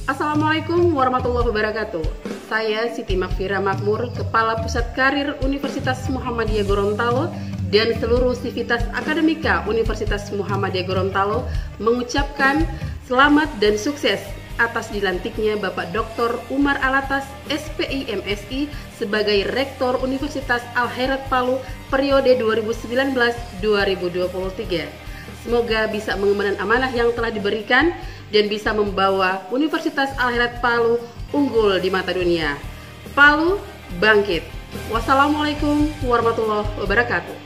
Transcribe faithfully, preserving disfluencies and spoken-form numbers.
Assalamualaikum warahmatullahi wabarakatuh. Saya Siti Makfira Makmur, Kepala Pusat Karir Universitas Muhammadiyah Gorontalo dan seluruh sivitas akademika Universitas Muhammadiyah Gorontalo mengucapkan selamat dan sukses atas dilantiknya Bapak Doktor Umar Alatas, S P I M Si sebagai Rektor Universitas Al-Khairat Palu periode dua ribu sembilan belas dua ribu dua puluh tiga. Semoga bisa mengemban amanah yang telah diberikan dan bisa membawa Universitas Al-Khairat Palu unggul di mata dunia. Palu bangkit. Wassalamualaikum warahmatullahi wabarakatuh.